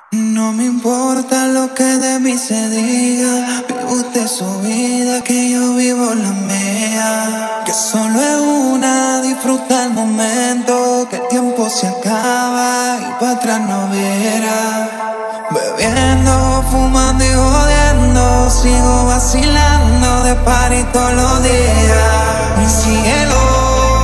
No me importa lo que de mí se diga, vive usted su vida, que yo vivo la mía. Que solo es una, disfruta el momento, que el tiempo se acaba y para atrás no viera. Bebiendo, fumando y jodiendo, sigo vacilando de party todos los días. Mi cielo.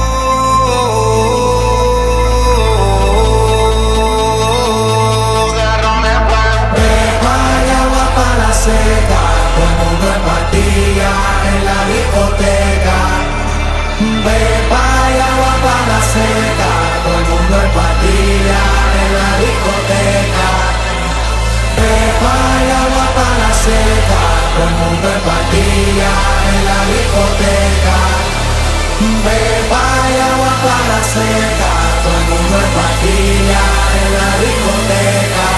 Seca, todo el mundo en pastilla en la discoteca. Pepa y agua para la seca, todo el mundo en pastilla en la discoteca. Pepa y agua para la seca, todo el mundo en pastilla en la discoteca. Pepa y agua para la seca, todo el mundo en pastilla en la discoteca.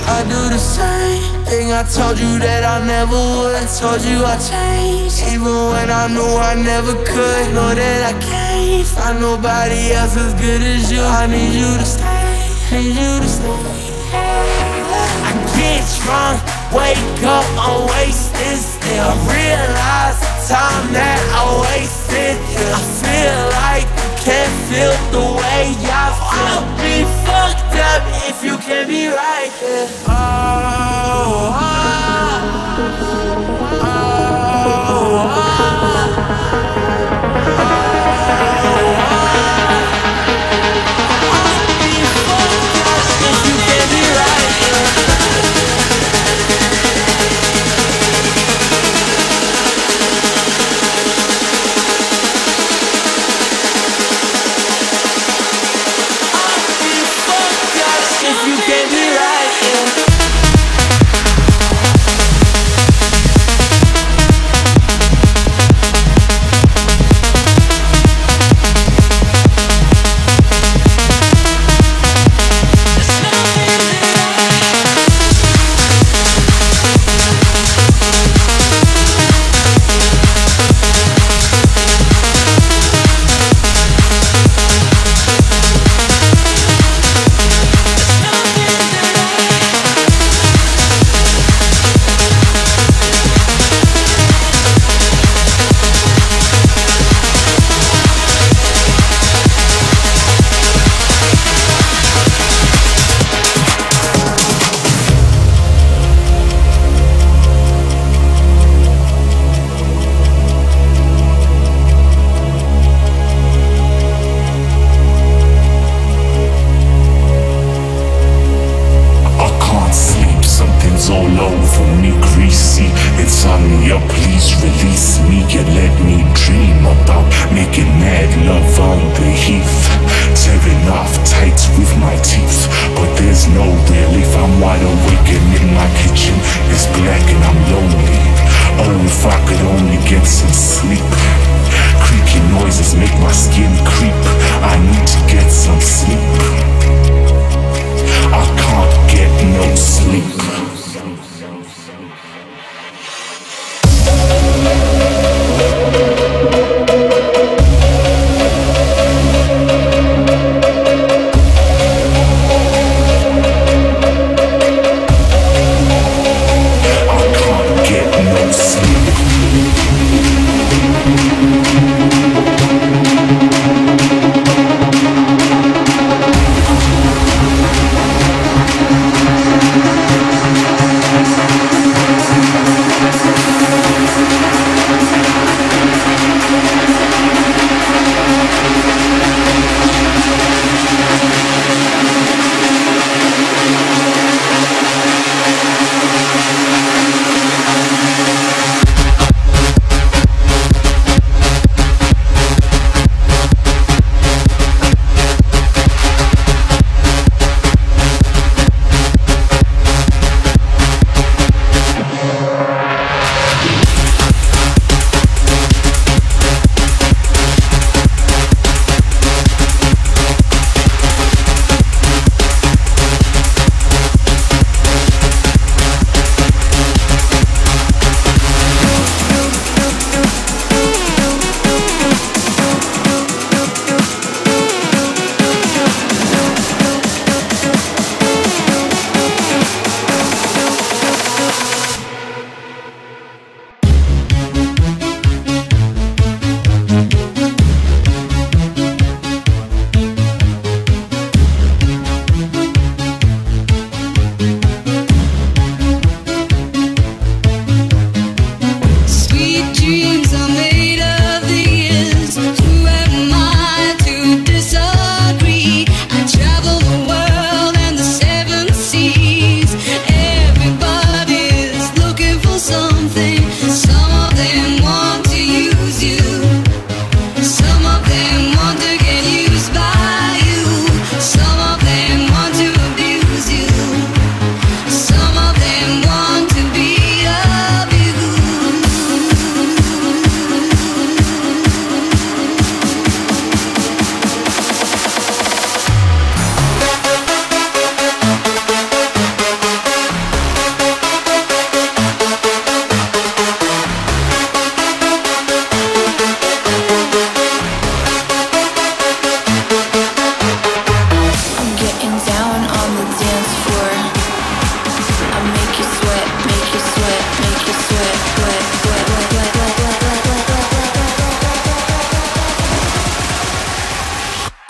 I do the same thing I told you that I never would. I told you I changed, even when I knew I never could. Know that I can't find nobody else as good as you. I need you to stay, need you to stay. I get drunk, wake up, I'm wasted still. Realize the time that I wasted here. I feel like you can't feel the way I feel. I'll be fucked up if you can't be right here. All over me, greasy. It's on me, please release me and let me dream about making mad love on the heath, tearing off tights with my teeth. But there's no relief. I'm wide awake and in my kitchen it's black and I'm lonely. Oh, if I could only get some sleep. Creaky noises make my skin creep. I need to get some sleep. I can't get no sleep.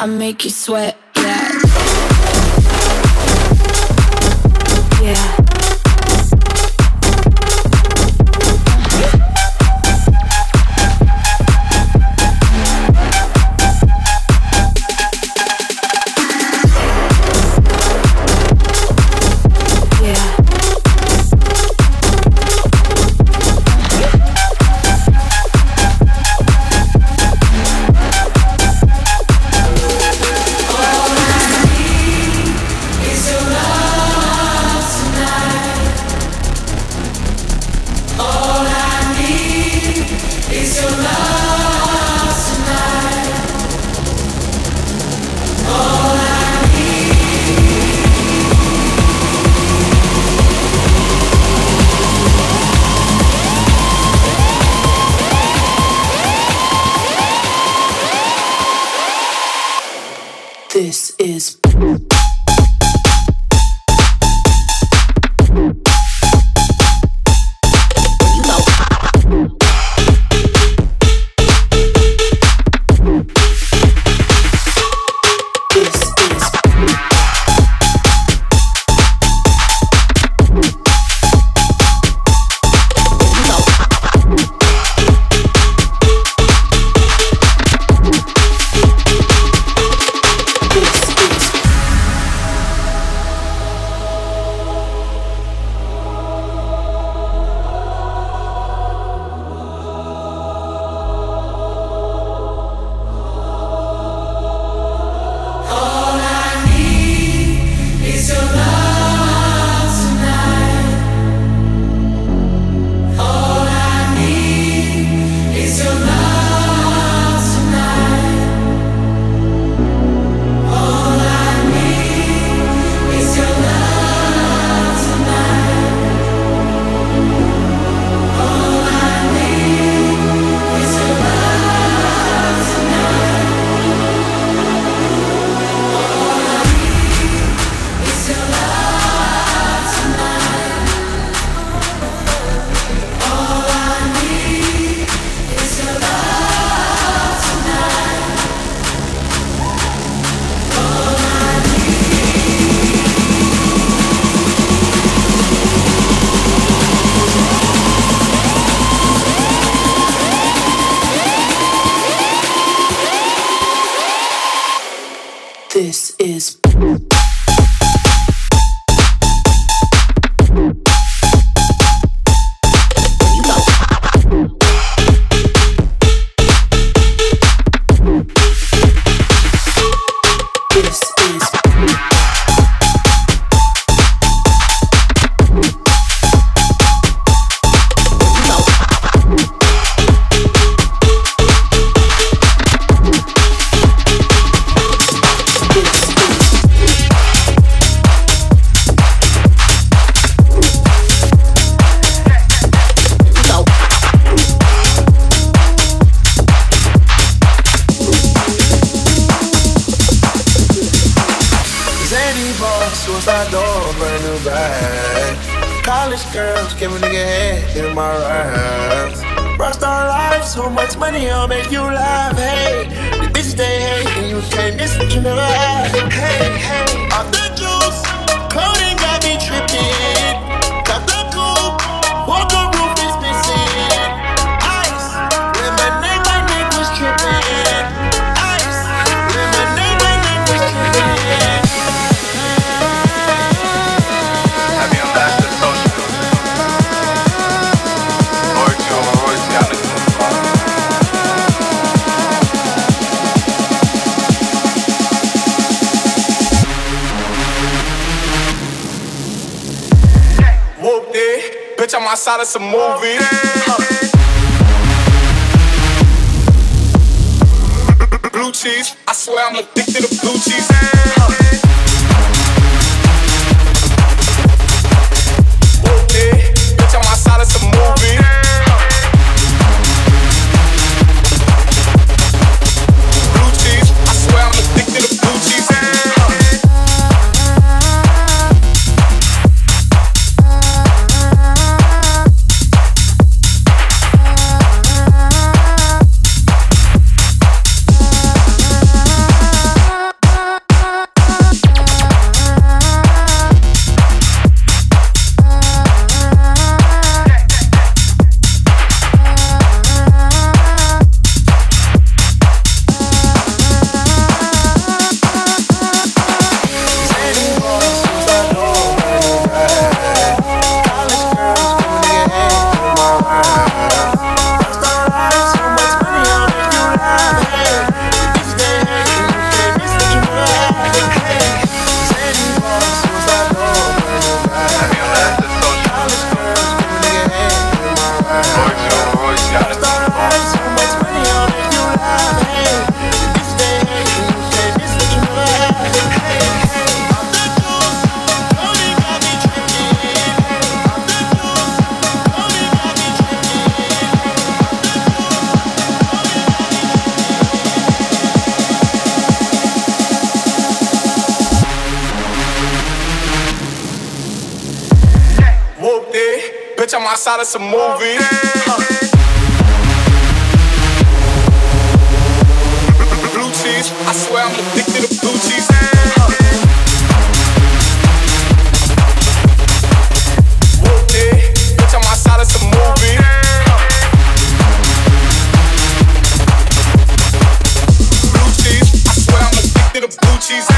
I make you sweat, yeah. Yeah. This is Suicide door, brand new bag. College girls, give a nigga head in my raps. Rockstar life, so much money, I'll make you laugh. Hey, the bitches they hate, and you can't miss what you never had. Hey, hey, off the juice, clothing got me tripping. Got the coupe, walker roof is missing. Ice, lemonade, my neck was tripping. Ice, lemonade, my neck was tripping. Bitch, I'm outside of some movie. Blue cheese, I swear I'm addicted to blue cheese. Bitch, I'm outside of some movie. Blue cheese, I swear I'm addicted to blue cheese. I'm outside of some movie. Blue cheese, I swear I'm addicted to blue cheese. Whooped it, bitch, I'm outside of some movie. Blue cheese, I swear I'm addicted to blue cheese.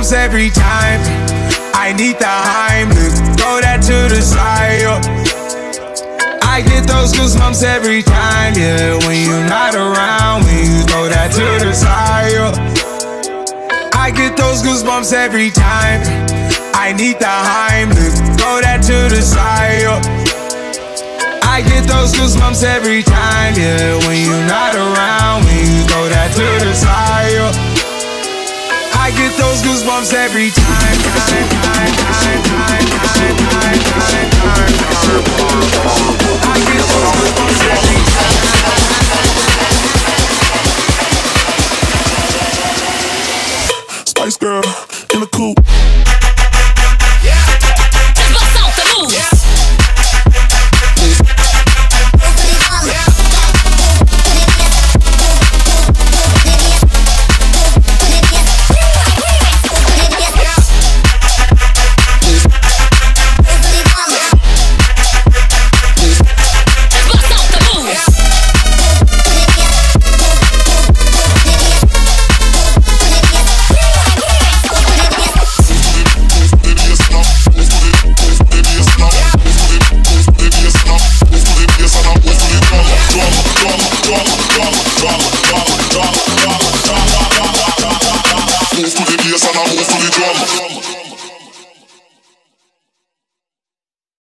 goosebumps every time. I need the Heimlich, throw that to the side, yo. I get those goosebumps every time, yeah. When you're not around, when you throw that to the side, yo. I get those goosebumps every time. I need the Heimlich, throw that to the side, yo. I get those goosebumps every time, yeah. When you're not around, when you throw that to the side, yo. I get those goosebumps every time. I get those goosebumps every time. Spice Girl in the coupe. Move to the bass and I move to the drum.